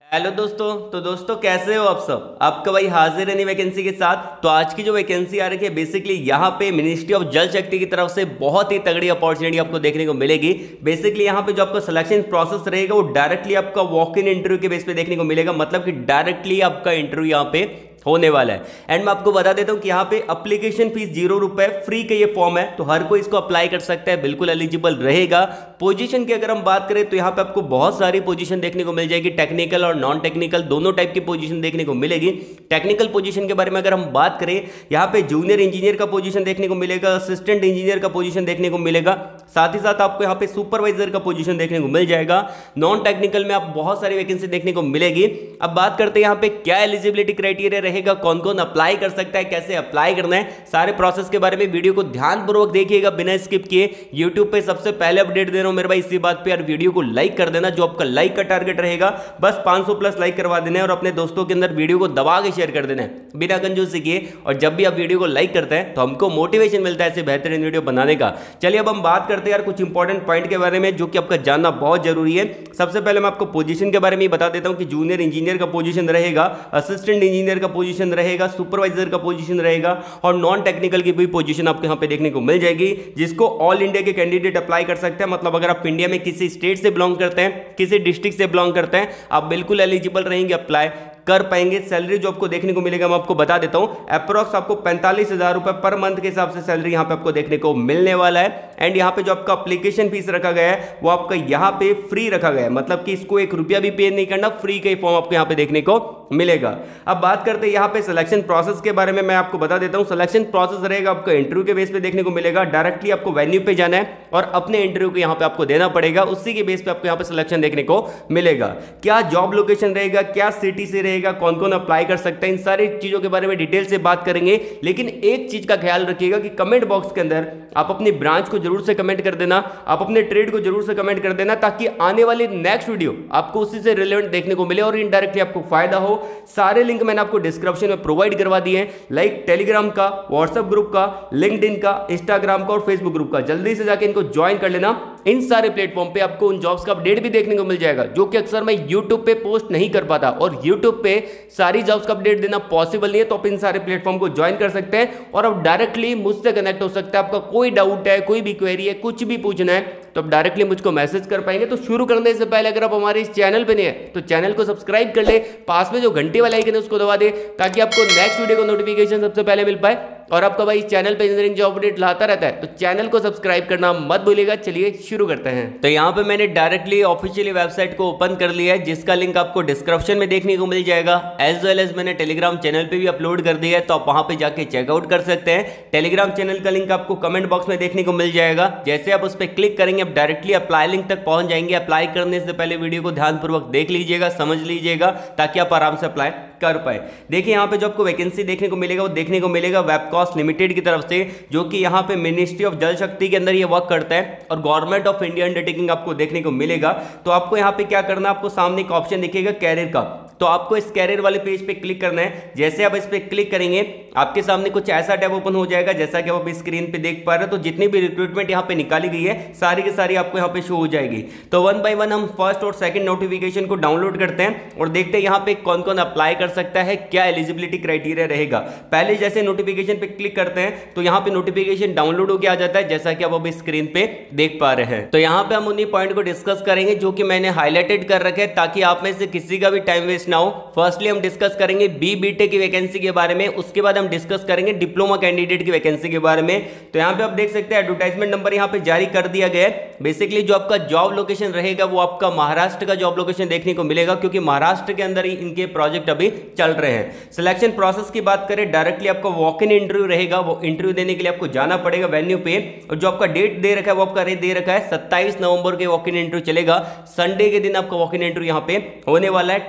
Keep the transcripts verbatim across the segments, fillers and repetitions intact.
Hello दोस्तों। तो दोस्तों कैसे हो आप सब। आपका भाई हाजिर है नई वैकेंसी के साथ। तो आज की जो वैकेंसी आ रही है बेसिकली यहाँ पे मिनिस्ट्री ऑफ जल शक्ति की तरफ से बहुत ही तगड़ी अपॉर्चुनिटी आपको देखने को मिलेगी। बेसिकली यहाँ पे जो आपका सिलेक्शन प्रोसेस रहेगा वो डायरेक्टली आपका वॉक इन इंटरव्यू के बेस पे देखने को मिलेगा, मतलब कि डायरेक्टली आपका इंटरव्यू यहाँ पे होने वाला है। एंड मैं आपको बता देता हूं कि यहाँ पे एप्लीकेशन फीस जीरो रुपए फ्री का ये फॉर्म है, तो हर कोई इसको अप्लाई कर सकता है, बिल्कुल एलिजिबल रहेगा। पोजीशन की अगर हम बात करें तो यहाँ पे आपको बहुत सारी पोजीशन देखने को मिल जाएगी, टेक्निकल और नॉन टेक्निकल दोनों टाइप की पोजीशन देखने को मिलेगी। टेक्निकल पोजीशन के बारे में अगर हम बात करें, यहाँ पे जूनियर इंजीनियर का पोजीशन देखने को मिलेगा, असिस्टेंट इंजीनियर का पोजीशन देखने को मिलेगा, साथ ही साथ आपको यहाँ पे सुपरवाइजर का पोजीशन देखने को मिल जाएगा। नॉन टेक्निकल में आप बहुत सारी वैकेंसी देखने को मिलेगी। अब बात करते हैं यहाँ पे क्या एलिजिबिलिटी क्राइटेरिया रहेगा, कौन कौन अप्लाई कर सकता है, कैसे अप्लाई करना है, सारे प्रोसेस के बारे में वीडियो को ध्यानपूर्वक देखिएगा बिना स्किप किए। यूट्यूब पे सबसे पहले अपडेट दे रहा हूं मेरे भाई, इसी बात पे यार वीडियो को लाइक कर देना। जो आपका लाइक का टारगेट रहेगा बस पाँच सौ प्लस लाइक करवा देना है और अपने दोस्तों के अंदर वीडियो को दबा के शेयर कर देना है बिना कंजूसी किए। और जब भी आप वीडियो को लाइक करते हैं तो हमको मोटिवेशन मिलता है ऐसे बेहतरीन वीडियो बनाने का। चलिए अब हम बात करते हैं यार कुछ इंपॉर्टेंट पॉइंट के बारे में जो कि आपका जानना बहुत जरूरी है। सबसे पहले मैं आपको पोजीशन के बारे में बता देता हूं कि जूनियर इंजीनियर का पोजीशन रहेगा, असिस्टेंट इंजीनियर का पोजीशन रहेगा, सुपरवाइजर का पोजीशन रहेगा और नॉन टेक्निकल की भी पोजीशन आपको यहां पे देखने को मिल जाएगी, जिसको ऑल इंडिया के कैंडिडेट अप्लाई कर सकते हैं। मतलब अगर आप इंडिया में किसी स्टेट से बिलोंग करते हैं, किसी डिस्ट्रिक्ट से बिलोंग करते हैं, आप बिल्कुल एलिजिबल रहेंगे, अप्लाई कर पाएंगे। सैलरी जो आपको देखने को मिलेगा मैं आपको बता देता हूं, अप्रोक्स आपको पैंतालीस हजार रुपए पर मंथ के हिसाब से सैलरी यहां पे आपको देखने को मिलने वाला है। एंड यहां पे जो आपका एप्लीकेशन फीस रखा गया है वो आपका यहां पे फ्री रखा गया है, मतलब कि इसको एक रुपया भी पे नहीं करना, फ्री का फॉर्म आपको यहां पे देखने को मिलेगा। अब बात करते हैं यहां पे सिलेक्शन प्रोसेस के बारे में, मैं आपको बता देता हूं। सिलेक्शन प्रोसेस रहेगा आपको इंटरव्यू के बेस पे देखने को मिलेगा, डायरेक्टली आपको वेन्यू पे जाना है और अपने इंटरव्यू को यहां पे आपको देना पड़ेगा, उसी के बेस पे आपको यहां पे सिलेक्शन देखने को मिलेगा। क्या जॉब लोकेशन रहेगा, क्या सिटी से रहेगा, कौन कौन अप्लाई कर सकते हैं, इन सारी चीजों के बारे में डिटेल से बात करेंगे। लेकिन एक चीज का ख्याल रखिएगा कि कमेंट बॉक्स के अंदर आप अपनी ब्रांच को जरूर से कमेंट कर देना, आप अपने ट्रेड को जरूर से कमेंट कर देना, ताकि आने वाली नेक्स्ट वीडियो आपको उसी से रिलेवेंट देखने को मिले और इनडायरेक्टली आपको फायदा हो। सारे लिंक मैंने आपको डिस्क्रिप्शन में प्रोवाइड करवा दिए हैं, लाइक टेलीग्राम का, व्हाट्सएप ग्रुप का, लिंक्डइन का, इंस्टाग्राम का और फेसबुक ग्रुप का। जल्दी से जाके इनको ज्वाइन कर लेना। इन सारे प्लेटफॉर्म पे आपको उन जॉब्स का अपडेट भी देखने को मिल जाएगा जो कि अक्सर मैं यूट्यूब पे पोस्ट नहीं कर पाता, और यूट्यूब पे सारी जॉब्स का अपडेट देना पॉसिबल नहीं है। तो आप इन सारे प्लेटफॉर्म को ज्वाइन कर सकते हैं और आप डायरेक्टली मुझसे कनेक्ट हो सकते हैं। आपका कोई डाउट है, कोई भी क्वेरी है, कुछ भी पूछना है तो आप डायरेक्टली मुझको मैसेज कर पाएंगे। तो शुरू करने से पहले अगर आप हमारे इस चैनल पे नहीं है तो चैनल को सब्सक्राइब कर ले, पास में जो घंटे वाला आइकन है उसको दबा दे, ताकि आपको नेक्स्ट वीडियो का नोटिफिकेशन सबसे पहले मिल पाए। और आपका भाई इस चैनल पे इंजीनियरिंग जॉब अपडेट लाता रहता है, तो चैनल को सब्सक्राइब करना मत भूलिएगा। चलिए शुरू करते हैं। तो यहाँ पे मैंने डायरेक्टली ऑफिशियली वेबसाइट को ओपन कर लिया है, जिसका लिंक आपको डिस्क्रिप्शन में देखने को मिल जाएगा, एज वेल एज मैंने टेलीग्राम चैनल पे भी अपलोड कर दिया है, तो आप वहां पे जाके चेकआउट कर सकते हैं। टेलीग्राम चैनल का लिंक आपको कमेंट बॉक्स में देखने को मिल जाएगा। जैसे आप उस पर क्लिक करेंगे आप डायरेक्टली अप्लाई लिंक तक पहुंच जाएंगे। अप्लाई करने से पहले वीडियो को ध्यानपूर्वक देख लीजिएगा, समझ लीजिएगा, ताकि आप आराम से अप्लाई कर पाए। देखिए यहाँ पे जो आपको वैकेंसी देखने को मिलेगा वो देखने को मिलेगा वेबकॉस्ट लिमिटेड की तरफ से, जो कि यहाँ पे मिनिस्ट्री ऑफ जल शक्ति के अंदर ये वर्क करता है और गवर्नमेंट ऑफ इंडिया अंडरटेकिंग आपको देखने को मिलेगा। तो आपको यहाँ पे क्या करना है, आपको सामने एक ऑप्शन दिखेगा कैरियर का, तो आपको इस कैरियर वाले पेज पे क्लिक करना है। जैसे आप इस पे क्लिक करेंगे आपके सामने कुछ ऐसा टैब ओपन हो जाएगा, जैसा कि आप स्क्रीन पे देख पा रहे हो। तो जितनी भी रिक्रूटमेंट यहाँ पे निकाली गई है सारी की सारी आपको यहाँ पे शो हो जाएगी। तो वन बाय वन हम फर्स्ट और सेकंड नोटिफिकेशन को डाउनलोड करते हैं और देखते हैं यहाँ पे कौन कौन अप्लाई कर सकता है, क्या एलिजिबिलिटी क्राइटेरिया रहेगा। पहले जैसे नोटिफिकेशन पे क्लिक करते हैं तो यहाँ पे नोटिफिकेशन डाउनलोड होकर आ जाता है, जैसा कि आप अभी स्क्रीन पे देख पा रहे हैं। तो यहाँ पे हम उन्हीं पॉइंट को डिस्कस करेंगे जो कि मैंने हाईलाइटेड कर रखे हैं, ताकि आप में से किसी का भी टाइम वेस्ट ना हो। फर्स्टली हम डिस्कस करेंगे बी बीटेक की वैकेंसी के बारे में, उसके बाद हम डिस्कस करेंगे डिप्लोमा कैंडिडेट की वैकेंसी के बारे में। तो यहाँ पे आप देख सकते हैं एडवर्टाइजमेंट नंबर यहाँ पे जारी कर दिया गया है। बेसिकली जो आपका जॉब लोकेशन रहेगा वो आपका महाराष्ट्र का जॉब लोकेशन देखने को मिलेगा, क्योंकि महाराष्ट्र के अंदर ही इनके प्रोजेक्ट अभी चल रहे हैं। सिलेक्शन प्रोसेस की बात करें, डायरेक्टली आपका वॉक इन इंटरव्यू रहेगा, वो इंटरव्यू देने के लिए आपको जाना पड़ेगा वेन्यू पे। और जो आपका डेट दे रखा है वो आपका दे रखा है सत्ताईस नवंबर के वॉक इन इंटरव्यू चलेगा, संडे के दिन आपका वॉक इन इंटरव्यू यहाँ पे होने वाला है। टाइम यहाँ पे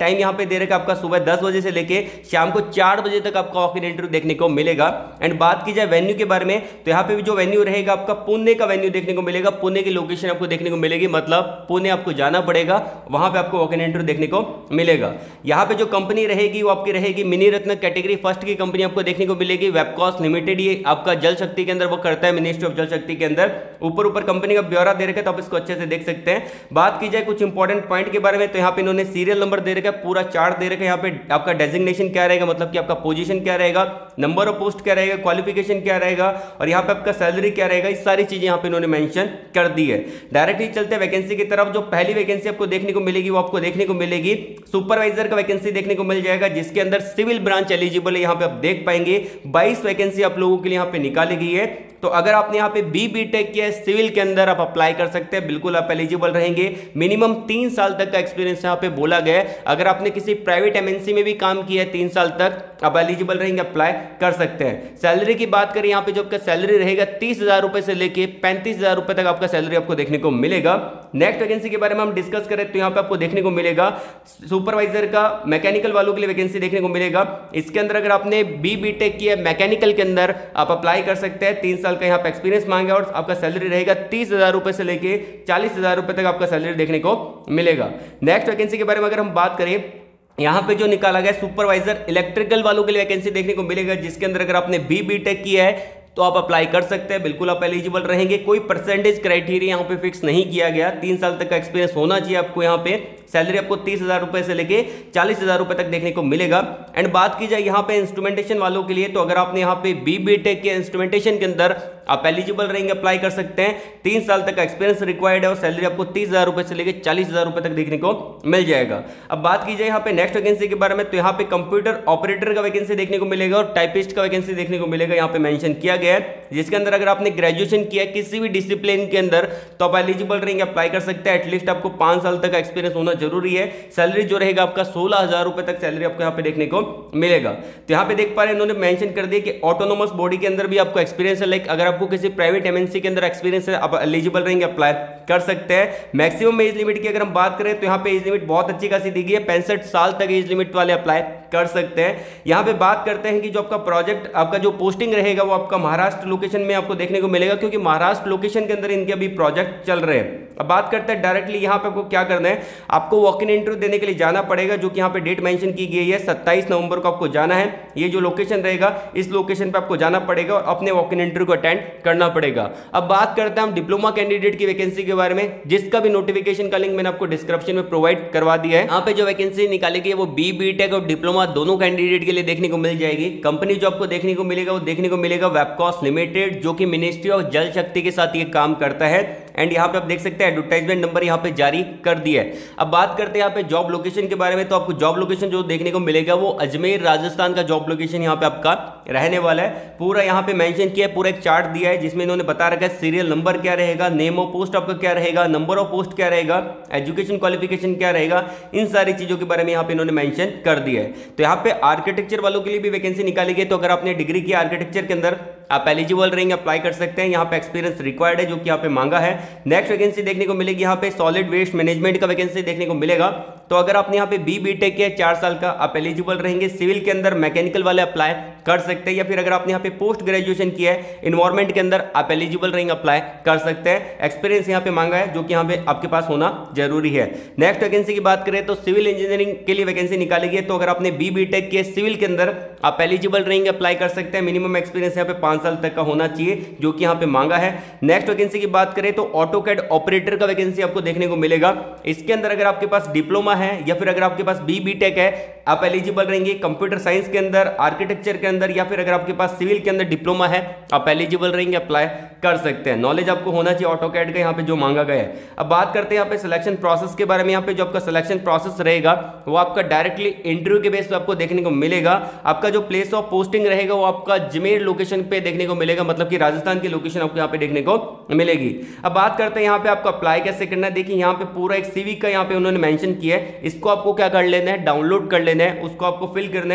दे रखा है आपका सुबह दस बजे से लेके शाम को चार बजे तक आपका वॉक इन इंटरव्यू देखने को मिलेगा। एंड बात की जाए वेन्यू के बारे में तो यहाँ पे भी जो वेन्यू रहेगा आपका पुणे का वेन्यू देखने को मिलेगा, पुणे की लोकेशन आपको देखने को मिलेगी, मतलब पुणे आपको जाना पड़ेगा, वहां पे आपको वॉक इन इंटरव्यू देखने को मिलेगा। यहाँ पे जो कंपनी रहेगी वो आपकी रहेगी मिनी रत्न कैटेगरी फर्स्ट की कंपनी आपको देखने को मिलेगी, वेबकॉस लिमिटेड, ये आपका जल शक्ति के अंदर वो करता है, मिनिस्ट्री ऑफ जल शक्ति के अंदर। ऊपर ऊपर कंपनी का ब्यौरा दे रखा है तो आप इसको अच्छे से देख सकते हैं। बात की जाए कुछ इंपॉर्टेंट पॉइंट के बारे में तो यहाँ पे इन्होंने सीरियल नंबर दे रखा है, पूरा चार्ट दे रखा है। यहाँ पे आपका डेजिग्नेशन क्या रहेगा, मतलब कि आपका पोजीशन क्या रहेगा, नंबर ऑफ पोस्ट क्या रहेगा, क्वालिफिकेशन क्या रहेगा और यहाँ पे आपका सैलरी क्या रहेगा, इस सारी चीजें यहाँ पे इन्होंने मेंशन कर दी है। डायरेक्टली चलते हैं वैकेंसी की तरफ। जो पहली वैकेंसी आपको देखने को मिलेगी वो आपको देखने को मिलेगी सुपरवाइजर का वैकेंसी देखने को मिल जाएगा, जिसके अंदर सिविल ब्रांच एलिजिबल है। यहाँ पे आप देख पाएंगे बाईस वैकेंसी आप लोगों के लिए यहाँ पे निकाली गई है। तो अगर आपने यहाँ पे बी बी टेक किया है सिविल के अंदर, आप अप्लाई कर सकते हैं, बिल्कुल आप एलिजिबल रहेंगे। मिनिमम तीन साल तक का एक्सपीरियंस यहाँ पे बोला गया है। अगर आपने किसी प्राइवेट एमएनसी में भी काम किया है तीन साल तक, आप एलिजिबल रहेंगे, अप्लाई कर सकते हैं। सैलरी की बात करें यहाँ पे जो आपका सैलरी रहेगा तीस हजार रुपए से लेके पैंतीस हजार रुपए तक आपका सैलरी आपको देखने को मिलेगा। नेक्स्ट वैकेंसी के बारे में हम डिस्कस करें तो यहाँ पे आपको देखने को मिलेगा सुपरवाइजर का मैकेनिकल वालों के लिए वैकेंसी देखने को मिलेगा। इसके अंदर अगर आपने बी बी टेक किया है मैकेनिकल के अंदर, आप अप्लाई कर सकते हैं। तीन साल का यहाँ पे एक्सपीरियंस मांगे और आपका सैलरी रहेगा तीस हजार रुपए से लेके चालीस हजार रुपए तक आपका सैलरी देखने को मिलेगा। नेक्स्ट वैकेंसी के बारे में अगर हम बात करें, यहाँ पे जो निकाला गया सुपरवाइजर इलेक्ट्रिकल वालों के लिए वैकेंसी देखने को मिलेगा, जिसके अंदर अगर आपने बी बी टेक किया है तो आप अप्लाई कर सकते हैं, बिल्कुल आप एलिजिबल रहेंगे। कोई परसेंटेज क्राइटेरिया यहाँ पे फिक्स नहीं किया गया, तीन साल तक का एक्सपीरियंस होना चाहिए आपको। यहाँ पे सैलरी आपको तीस हजार रुपए से लेके चालीस हजार रुपए तक देखने को मिलेगा। एंड बात की जाए यहाँ पे इंस्ट्रूमेंटेशन वालों के लिए तो अगर आपने यहाँ पे बी बी टेक के इंस्ट्रूमेंटेशन के अंदर आप एलिजिबल रहेंगे, अप्लाई कर सकते हैं। तीन साल तक का एक्सपीरियंस रिक्वायर्ड है और सैलरी आपको तीस हजार रुपए से लेकर चालीस हजार रुपए तक देखने को मिल जाएगा। अब बात की जाए यहाँ पे नेक्स्ट वैकेंसी के बारे में तो यहाँ पे कंप्यूटर ऑपरेटर का वैकेंसी देखने को मिलेगा और टाइपिस्ट का वैकेंसी देखने को मिलेगा, यहाँ पे मेंशन किया गया है। जिसके अंदर अगर आपने ग्रेजुएशन किया है किसी भी डिसिप्लिन के अंदर तो आप एलिजिबल रहेंगे, अप्लाई कर सकते हैं। एटलीस्ट आपको पांच साल तक का एक्सपीरियंस होना जरूरी है। सैलरी जो रहेगा आपका सोलह हजार रुपए तक सैलरी आपको यहाँ पे देखने को मिलेगा। तो यहाँ पे देख पा रहे हैं इन्होंने मेंशन कर दिया कि ऑटोनोमस बॉडी के अंदर भी आपको एक्सपीरियंस है। लाइक अगर आपको किसी प्राइवेट एमएनसी के अंदर एक्सपीरियंस है, आप एलिजिबल रहेंगे, अप्लाई कर सकते हैं। मैक्सिमम एज लिमिट की अगर हम बात करें तो यहाँ पे एज लिमिट बहुत अच्छी खासी दी गई है, पैंसठ साल तक एज लिमिट वाले अप्लाई कर सकते हैं। यहाँ पे बात करते हैं कि जो आपका प्रोजेक्ट आपका जो पोस्टिंग रहेगा वो आपका महाराष्ट्र लोकेशन में आपको देखने को मिलेगा, क्योंकि महाराष्ट्र लोकेशन के अंदर इनके अभी प्रोजेक्ट चल रहे हैं। अब बात करते हैं डायरेक्टली यहाँ पे आपको क्या करना है, आपको वॉक इन इंटरव्यू देने के लिए जाना पड़ेगा, जो कि यहाँ पे डेट मेंशन की गई है सत्ताईस नवंबर को आपको जाना है। ये जो लोकेशन रहेगा इस लोकेशन पे आपको जाना पड़ेगा और अपने वॉक इन इंटरव्यू को अटेंड करना पड़ेगा। अब बात करते हैं हम डिप्लोमा कैंडिडेट की वैकेंसी के बारे में, जिसका भी नोटिफिकेशन का लिंक मैंने आपको डिस्क्रिप्शन में प्रोवाइड करवा दिया है। यहाँ पे जो वैकेंसी निकाली गई है वो बी बी टेक और डिप्लोमा दोनों कैंडिडेट के लिए देखने को मिल जाएगी। कंपनी जो आपको देखने को मिलेगा वो देखने को मिलेगा वेबकॉस लिमिटेड, जो कि मिनिस्ट्री ऑफ जल शक्ति के साथ ये काम करता है। एंड यहाँ पे आप देख सकते हैं एडवर्टाइजमेंट नंबर यहाँ पे जारी कर दिया है। अब बात करते हैं यहाँ पे जॉब लोकेशन के बारे में, तो आपको जॉब लोकेशन जो देखने को मिलेगा वो अजमेर राजस्थान का जॉब लोकेशन यहाँ पे आपका रहने वाला है। पूरा यहाँ पे मेंशन किया है, पूरा एक चार्ट दिया है जिसमें इन्होंने बता रखा है सीरियल नंबर क्या रहेगा, नेम ऑफ पोस्ट आपका क्या रहेगा, नंबर ऑफ पोस्ट क्या रहेगा, एजुकेशन क्वालिफिकेशन क्या रहेगा, इन सारी चीजों के बारे में यहाँ पे इन्होंने मेंशन कर दिया है। तो यहाँ पे आर्किटेक्चर वालों के लिए भी वैकेंसी निकाली गई, तो अगर आपने डिग्री की आर्किटेक्चर के अंदर आप एलिजिबल रहेंगे, अप्लाई कर सकते हैं। यहाँ पे एक्सपीरियंस रिक्वायर्ड है जो कि यहाँ पे मांगा है। नेक्स्ट वैकेंसी देखने को मिलेगी यहाँ पे सॉलिड वेस्ट मैनेजमेंट का वैकेंसी देखने को मिलेगा। तो अगर आपने यहाँ पे बी बी टेक किया चार साल का, आप एलिजिबल रहेंगे। सिविल के अंदर मैकेनिकल वाले अप्लाई कर सकते हैं, या फिर अगर आपने यहाँ पे पोस्ट ग्रेजुएशन किया है इन्वायरमेंट के अंदर, आप एलिजिबल रहेंगे, अप्लाई कर सकते हैं। एक्सपीरियंस यहाँ पे मांगा है जो कि यहाँ पे आपके पास होना जरूरी है। नेक्स्ट वैकेंसी की बात करें तो सिविल इंजीनियरिंग के लिए वैकेंसी निकाली गई है। तो अगर आपने बी बी टेक किया सिविल के अंदर, आप एलिजिबल रहेंगे, अप्लाई कर सकते हैं। मिनिमम एक्सपीरियंस यहाँ पे पांच साल तक का होना चाहिए जो कि यहाँ पे मांगा है। नेक्स्ट वैकेंसी की बात करें तो ऑटोकैड ऑपरेटर का वैकेंसी आपको देखने को मिलेगा। इसके अंदर अगर आपके पास डिप्लोमा है या फिर अगर आपके पास बी बी टेक है, आप एलिजिबल रहेंगे। कंप्यूटर साइंस के अंदर, आर्किटेक्चर के अंदर, या फिर अगर आपके पास सिविल के अंदर डिप्लोमा है, आप एलिजिबल रहेंगे, अप्लाई कर सकते हैं। नॉलेज आपको होना चाहिए ऑटोकैड का यहाँ पे जो मांगा गया है। अब बात करते हैं यहाँ पे सिलेक्शन प्रोसेस के बारे में। यहाँ पे जो आपका सिलेक्शन प्रोसेस रहेगा वो आपका डायरेक्टली इंटरव्यू के बेस पे आपको देखने को मिलेगा। आपका जो प्लेस ऑफ पोस्टिंग रहेगा वो आपका अजमेर लोकेशन पे देखने को मिलेगा, मतलब कि राजस्थान की लोकेशन आपको यहाँ पे देखने को मिलेगी। अब बात करते हैं यहाँ पे आपको अप्लाई कैसे करना है। देखिए यहाँ पे पूरा एक सीवी का यहाँ पे उन्होंने मेंशन किया है, इसको आपको क्या कर लेना है, डाउनलोड कर लेना है, उसको आपको फिल करना है।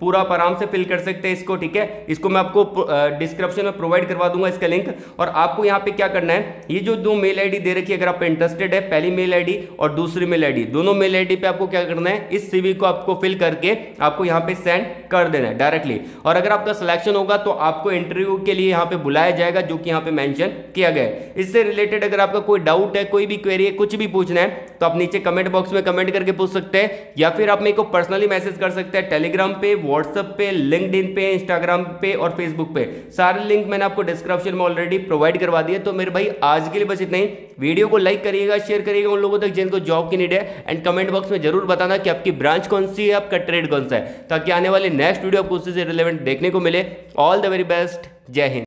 पूरा आप आराम से फिल कर सकते हैं इसको, ठीक है। इसको मैं आपको डिस्क्रिप्शन में प्रोवाइड करवा दूंगा इसका लिंक। और आपको यहाँ पे क्या करना है, ये जो दो मेल आईडी दे रखी है, अगर आप इंटरेस्टेड है, पहली मेल आईडी और दूसरी मेल आईडी, दोनों मेल आईडी पे आपको क्या करना है, इस सीवी को आपको फिल करके आपको यहाँ पे सेंड कर देना है डायरेक्टली। और अगर आपका सिलेक्शन होगा तो आपको इंटरव्यू के लिए यहाँ पे बुलाया जाएगा, जो कि यहाँ पे मेंशन किया गया है। इससे रिलेटेड अगर आपका कोई डाउट है, कोई भी क्वेरी है, कुछ भी पूछना है, तो आप नीचे कमेंट बॉक्स में कमेंट करके पूछ सकते हैं, या फिर आप मेरे को पर्सनली मैसेज कर सकते हैं टेलीग्राम पे, व्हाट्सएप पे, लिंक्डइन पे, इंस्टाग्राम पे और फेसबुक पे। सारे लिंक मैंने आपको डिस्क्रिप्शन में ऑलरेडी प्रोवाइड करवा दिए। तो मेरे भाई आज के लिए बस इतना ही। वीडियो को लाइक करिएगा, शेयर करिएगा उन लोगों तक जिनको जॉब की नीड है, एंड कमेंट बॉक्स में जरूर बताना कि आपकी ब्रांच कौन सी है, आपका ट्रेड कौन सा है, ताकि आने वाले नेक्स्ट वीडियो आपको उससे रिलेवेंट देखने को मिले। ऑल द वेरी बेस्ट, जय हिंद।